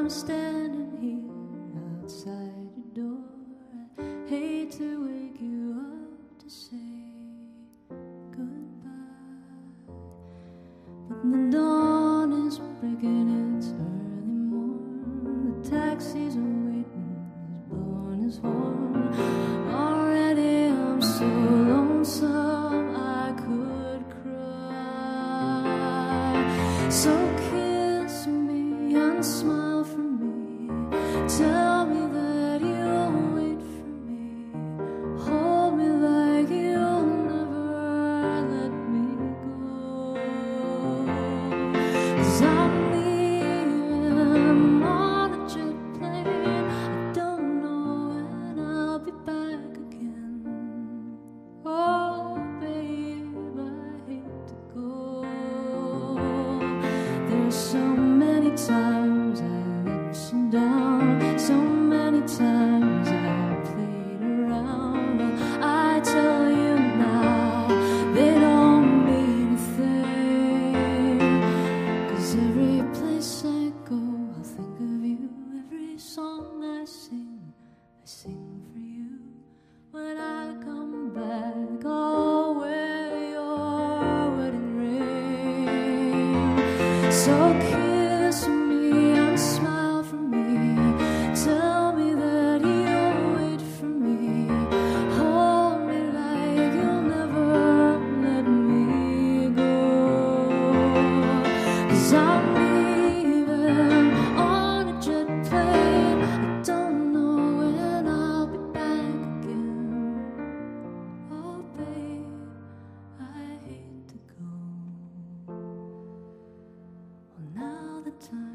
standing here outside your door. I hate to wake you up to say goodbye, but the dawn is breaking, it's early morn. The taxi's waiting, he's blowing his horn. Already I'm so lonesome I could cry. So kiss me and smile for me. Tell me that you'll wait for me. Hold me like you'll never let me go. 'Cause I'm leaving on a jet plane. I don't know when I'll be back again. Oh babe, I hate to go. There's so many times I let you down, so many times I played around. But I tell you now, they don't mean a thing. 'Cause every place I go, I'll think of you. Every song I sing for you. When I come back, I'll wear your wedding ring. So kiss me and smile for me. Tell me that you'll wait for me. Hold me like you'll never let me go. 'Cause I'm leaving on a jet plane. I don't know when I'll be back again. Oh babe, I hate to go. Well, now the time